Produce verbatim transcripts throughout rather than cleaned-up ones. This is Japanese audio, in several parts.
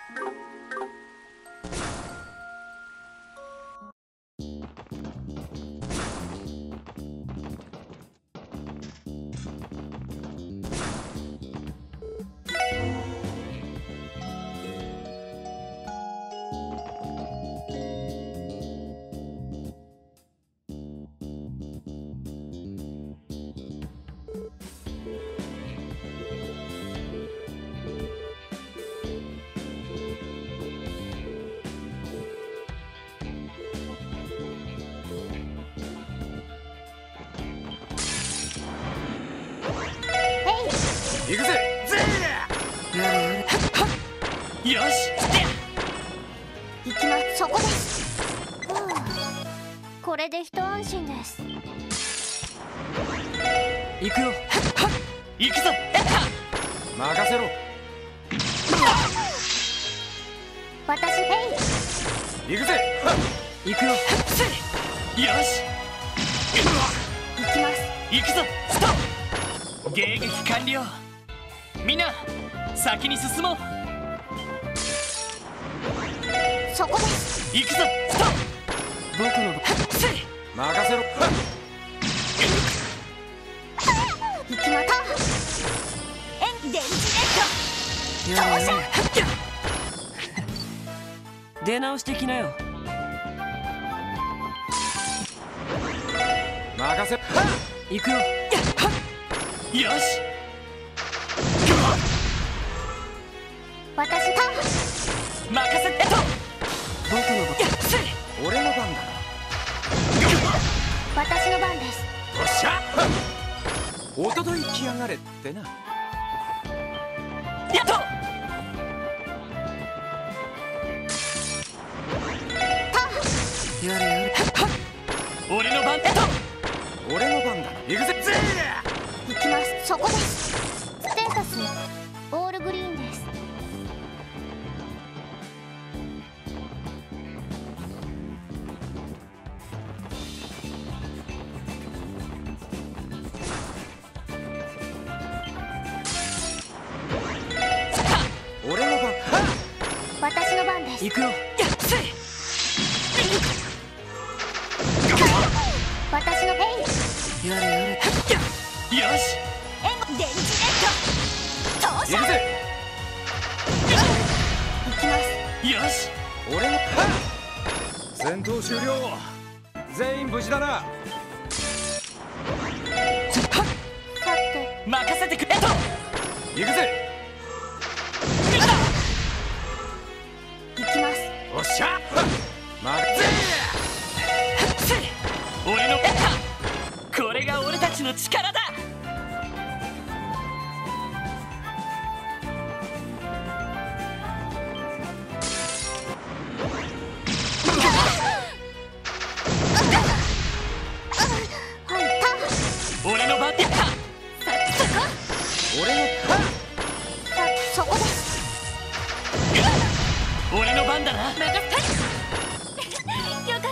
行くぜ。ぜやれやれ。よし。 行きます。そこです。はあ、これで一安心です。 行くよ。行くぞ。任せろ。 私ヘイ。 行くぜ。行くよ。よし。 行きます。 行くぞ。ストップ。迎撃完了。みんな先に進もう。 そこです。 行くぞ。ストップ。僕の任せろ。 行きまた。え、電池ネット投射。 出直してきなよ。任せ。行くよ。よし。 私ター任せてと。僕の番。俺の番だ。 私の番です。 よっしゃ。おととい来やがれってな。やっと。 タやれやれ。俺の番だと。俺の番だ。行くぜ。ぜ行きます。そこです。ステータスオールグリーンです。 俺の番。 私の番です。 行くよ。 私のヘイ。 やれやれ。よし。 え、電池ネット投射。 行くぜ。 行きます。 よし。俺の戦闘終了。全員無事だな。 さて任せてくれと。行くぜ。 行きます。 おっしゃ。任せ。俺のこれが俺たちの力だ。俺の番だ。俺のそこです。 俺の番だな。 任せよかった。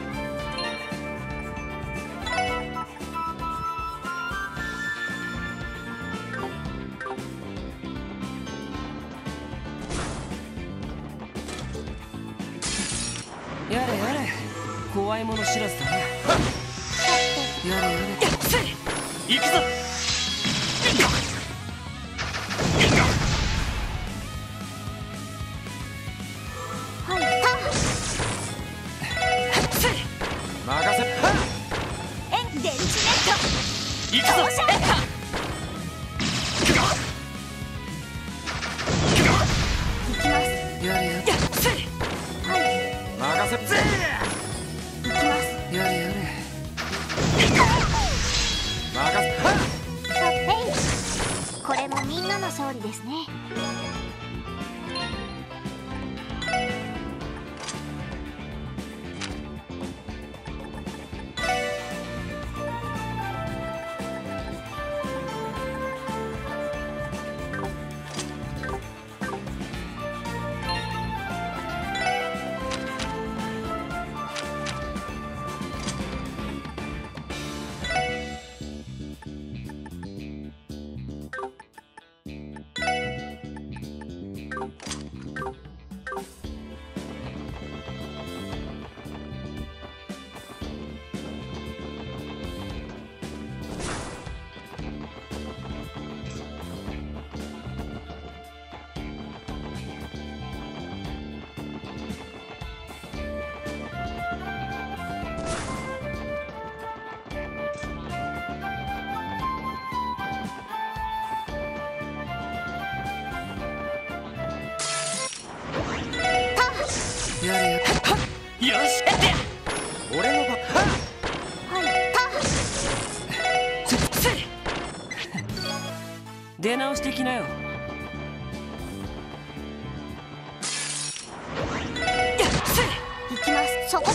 やれやれ。怖いもの知らずだな。やれやれ。行くぞ。 はい、タ任せ。 え、電池ネット行くぞ。 行きます。 やれやれ。 はい、 任せ。 行きます。 やれやれ。任せ。 さてこれもみんなの勝利ですね。 やれよ。よし、やってや。俺の番。出直してきなよ。 行きます。そこです。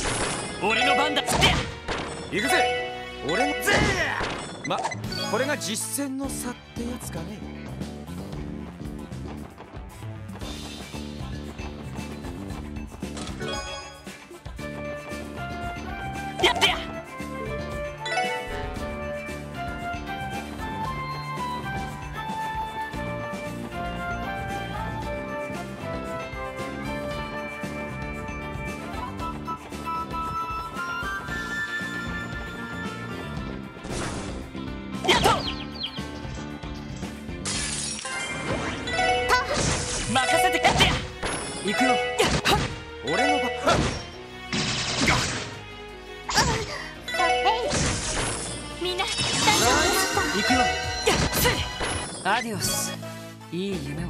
俺の番だ。つって行くぜ。俺のぜま、これが実践の差ってやつかね。 やってや。やっと任せてやってや。行くよ。 俺の番。 みんな大丈夫ですか？ 行くよ。アディオス。いい夢を。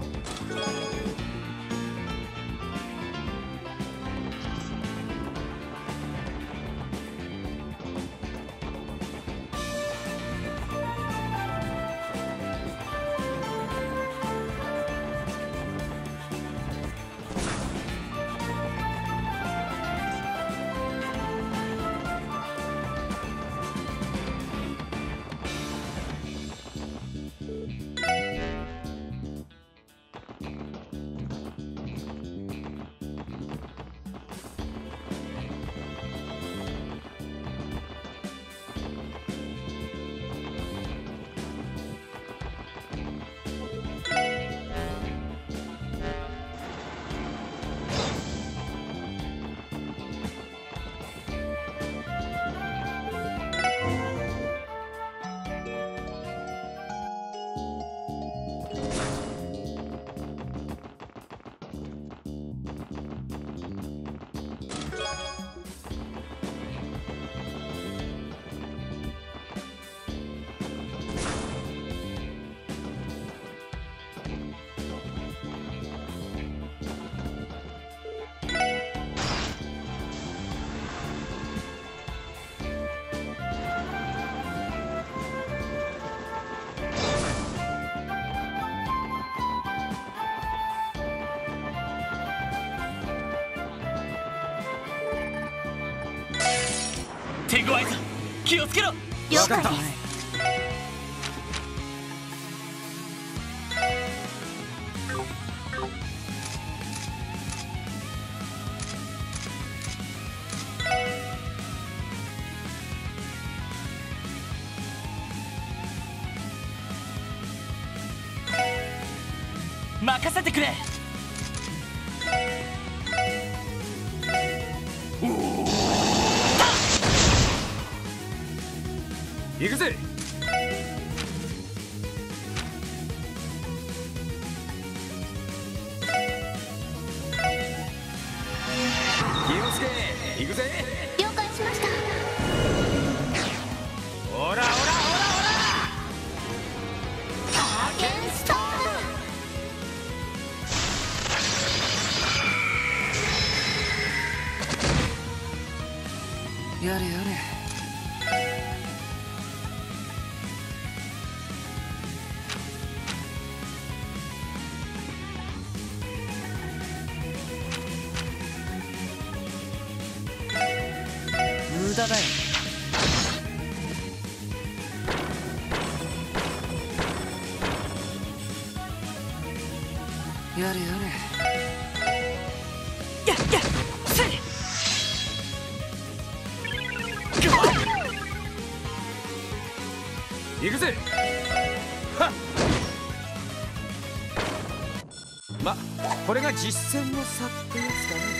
手強いぞ。気をつけろ。 了解です。 任せてくれ。 行くぜ。気をつけ。行くぜ。 了解しました。 ほらほらほらほら。 アゲンストやれやれ。無駄だよ。やれやれ。やっやっせい。 行くぜ。はっま、これが実践の差ってやつかね。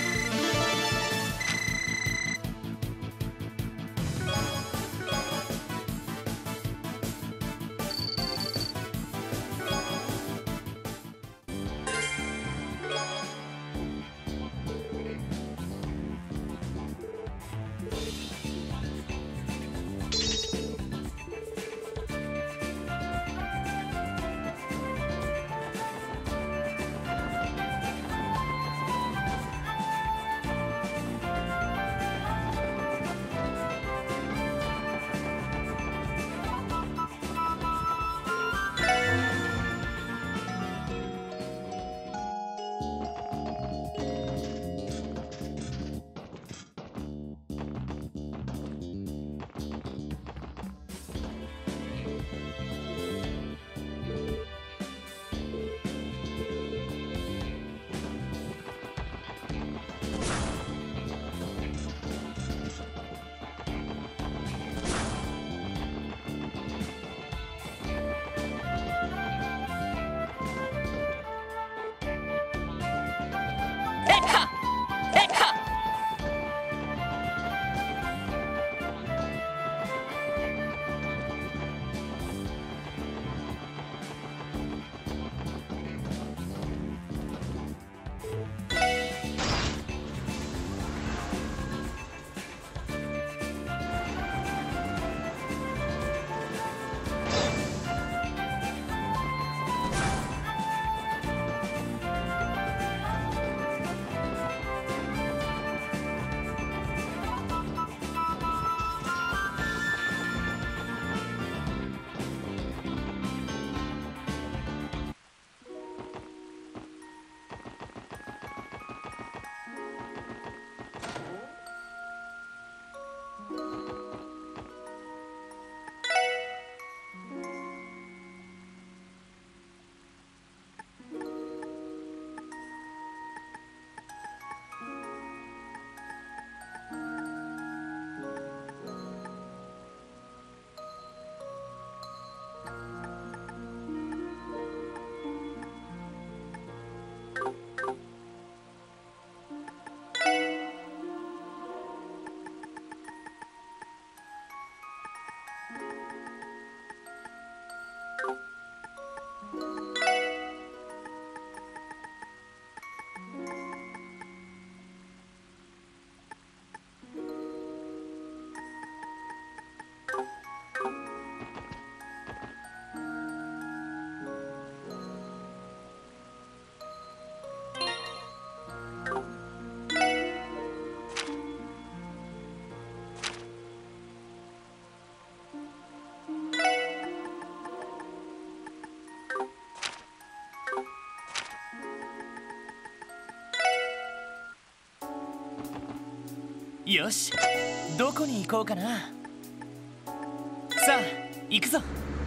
よし、どこに行こうかな。さあ行くぞ。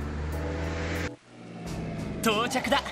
到着だ。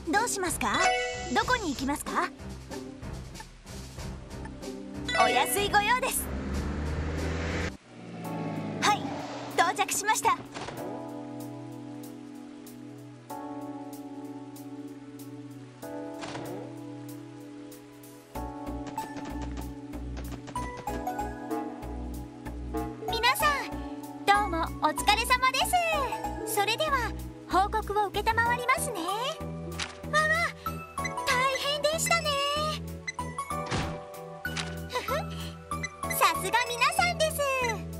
どうしますか？どこに行きますか？お安いご用です。はい、到着しました。 皆さん、どうもお疲れ様です。それでは報告を承りますね。わわ、大変でしたね。ふふ、さすが皆さんです。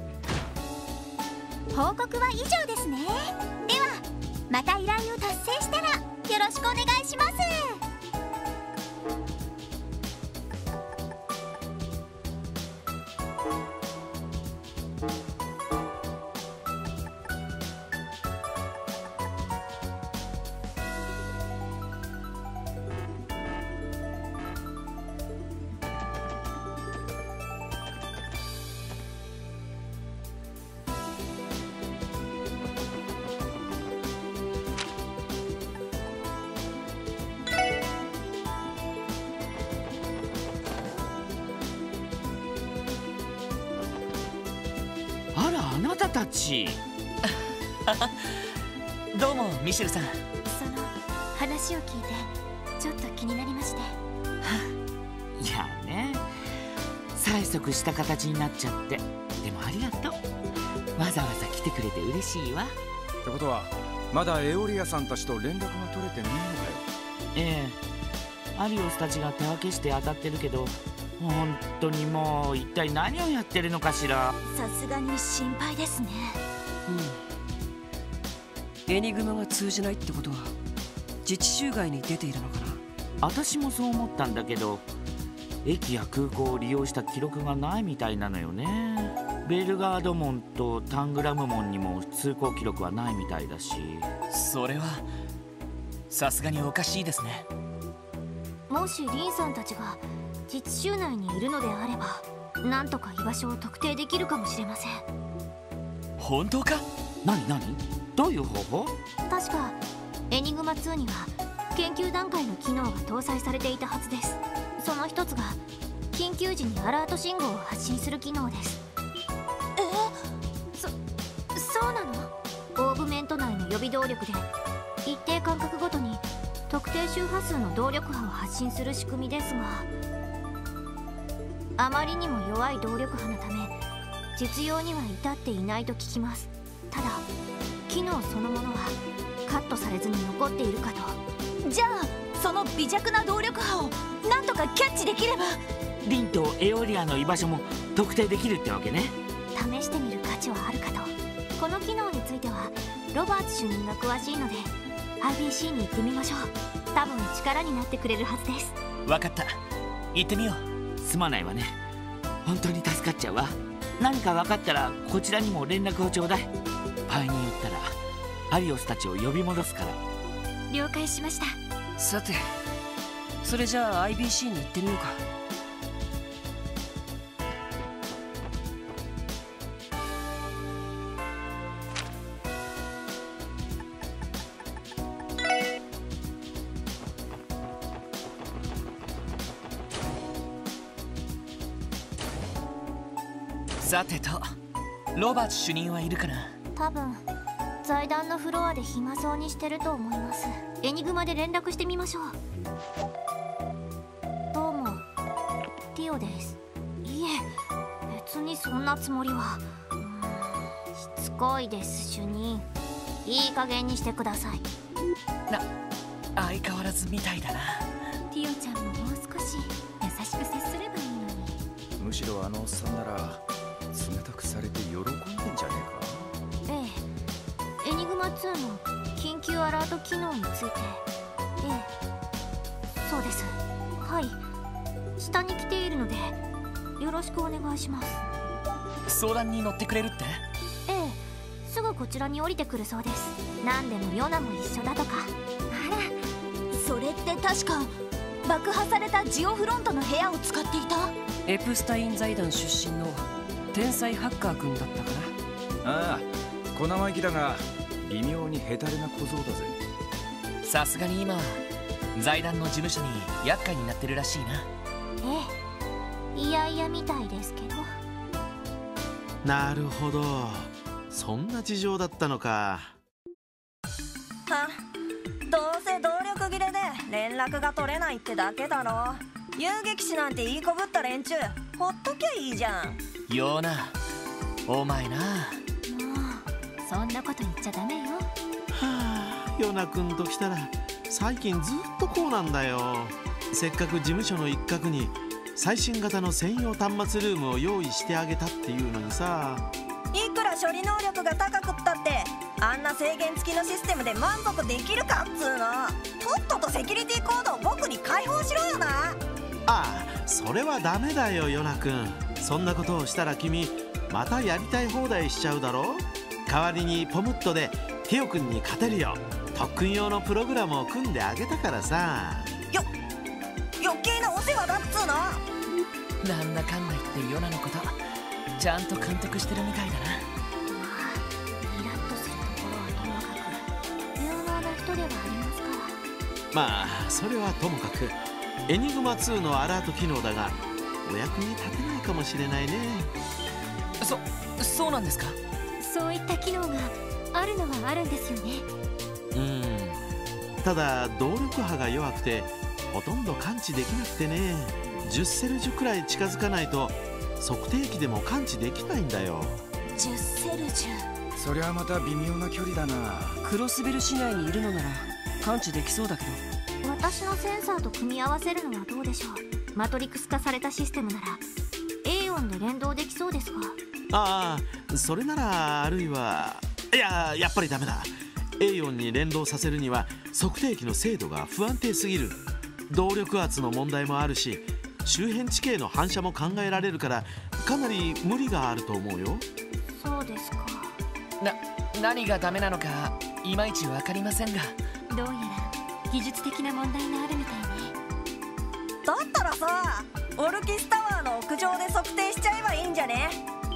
報告は以上ですね。ではまた依頼を達成したらよろしくお願いします。 あら、あなたたち。 どうもミシェルさん。 その話を聞いてちょっと気になりまして。 いやね、催促した形になっちゃって。でもありがとう。わざわざ来てくれて嬉しいわ。 ってことはまだエオリアさんたちと連絡が取れてないのかよ。 ええ、アリオスたちが手分けして当たってるけど、本当にもう一体何をやってるのかしら。 さすがに心配ですね。 うん、エニグマが通じないってことは自治州外に出ているのかな。 私もそう思ったんだけど、駅や空港を利用した記録がないみたいなのよね。ベルガード門とタングラム門にも通行記録はないみたいだし。 それはさすがにおかしいですね。 もしリンさんたちが自治州内にいるのであれば、なんとか居場所を特定できるかもしれません。 本当か？ 何何？どういう方法？ 確かエニグマツーには研究段階の機能が搭載されていたはずです。その一つが緊急時にアラート信号を発信する機能です。え？そ、そうなの？オーグメント内の予備動力で一定間隔ごとに特定周波数の動力波を発信する仕組みですが、あまりにも弱い動力波のため実用には至っていないと聞きます。ただ機能そのものはカットされずに残っているかと。 じゃあその微弱な動力波をなんとかキャッチできれば。 リンとエオリアの居場所も特定できるってわけね。 試してみる価値はあるかと。この機能についてはロバーツ主任が詳しいので アイビーシー に行ってみましょう。多分力になってくれるはずです。 わかった、行ってみよう。 すまないわね、本当に助かっちゃうわ。何か分かったらこちらにも連絡をちょうだい。場合によったらアリオスたちを呼び戻すから。 了解しました。 さて、それじゃあ アイビーシー に行ってみようか。 さてと、ロバーツ主任はいるかな？ 多分財団のフロアで暇そうにしてると思います。エニグマで連絡してみましょう。どうも、ティオです。いえ、別にそんなつもりは。うーん、しつこいです主任。いい加減にしてください。 な、相変わらずみたいだな。 ティオちゃんももう少し優しく接すればいいのに。 むしろあのおっさんなら冷たくされて喜んでんじゃねえか。 ええ、エニグマツーの緊急アラート機能について。ええ、そうです。はい、下に来ているのでよろしくお願いします。 相談に乗ってくれるって？ ええ、すぐこちらに降りてくるそうです。何でもヨナも一緒だとか。 あら、それって確か爆破されたジオフロントの部屋を使っていたエプスタイン財団出身の天才ハッカー君だったかな。ああ、小生意気だが微妙にヘタレな小僧だぜ。 さすがに今財団の事務所に厄介になってるらしいな。 ええ、いやいやみたいですけど。 なるほど、そんな事情だったのか。 はどうせ動力切れで連絡が取れないってだけだろ。遊撃士なんていいこぶった連中ほっときゃいいじゃん。 ヨナ、お前な。 もうそんなこと言っちゃダメよ。 はあ、ヨナ君ときたら最近ずっとこうなんだよ。せっかく事務所の一角に最新型の専用端末ルームを用意してあげたっていうのにさ。 いくら処理能力が高くったってあんな制限付きのシステムで満足できるかっつうの。とっととセキュリティコードを僕に開放しろよな。 ああ、それはダメだよヨナ君。そんなことをしたら君またやりたい放題しちゃうだろ。代わりにポムットでティオ君に勝てるよ特訓用のプログラムを組んであげたからさ。 よ余計なお世話だっつうの。 なんだかんだ言ってヨナのことちゃんと監督してるみたいだな。 まあイラッとするところはともかく有能な人ではありますから。 まあそれはともかくエニグマツーのアラート機能だがお役に立てないかもしれないね。 そそうなんですか。 そういった機能があるのはあるんですよね。 うん、ただ動力波が弱くてほとんど感知できなくてね。じゅっセルジュくらい近づかないと測定器でも感知できないんだよ。 じゅっセルジュ。 そりゃまた微妙な距離だな。 クロスベル市内にいるのなら感知できそうだけど。 私のセンサーと組み合わせるのはどうでしょう。マトリクス化されたシステムなら エーオン で連動できそうですが。 ああ、それならあるいはいややっぱりダメだ。 エーオン に連動させるには測定器の精度が不安定すぎる。動力圧の問題もあるし周辺地形の反射も考えられるからかなり無理があると思うよ。 そうですか。 な何がダメなのかいまいち分かりませんが。 どうやら技術的な問題があるみたいね。 だったらさオルキスタワーの屋上で測定しちゃえばいいんじゃね。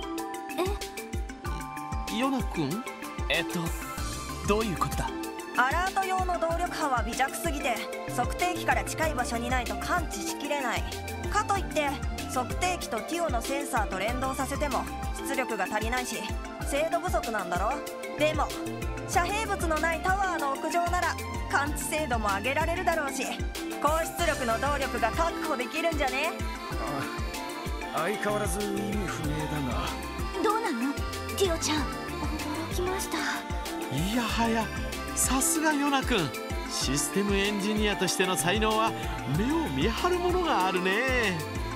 ヨナ君、 えっとどういうことだ。 アラート用の動力波は微弱すぎて測定器から近い場所にないと感知しきれない。かといって測定器とティオのセンサーと連動させても出力が足りないし精度不足なんだろ。でも遮蔽物のないタワーの屋上なら感知精度も上げられるだろうし高出力の動力が確保できるんじゃね。 あ相変わらず意味不明だが。 どうなのティオちゃん。驚きました。 いやはやさすがヨナ君。システムエンジニアとしての才能は目を見張るものがあるね。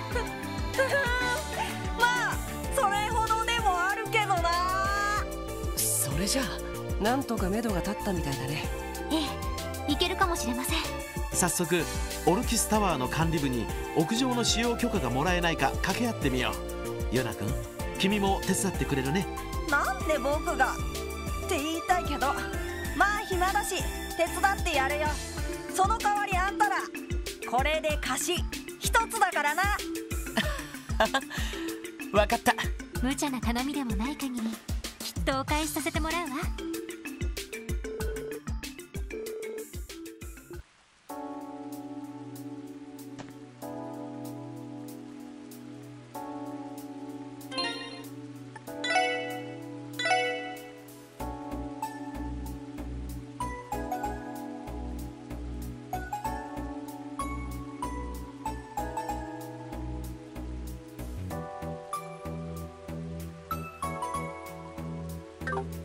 まあそれほどでもあるけどな。 それじゃあなんとか目処が立ったみたいだね。 ええ、いけるかもしれません。 早速オルキスタワーの管理部に屋上の使用許可がもらえないか掛け合ってみよう。ヨナ君、君も手伝ってくれるね。 なんで僕がって言いたいけどまあ暇だし手伝ってやるよ。その代わりあんたらこれで貸し一つだからな。 分かった。 無茶な頼みでもない限りきっとお返しさせてもらうわ。 よ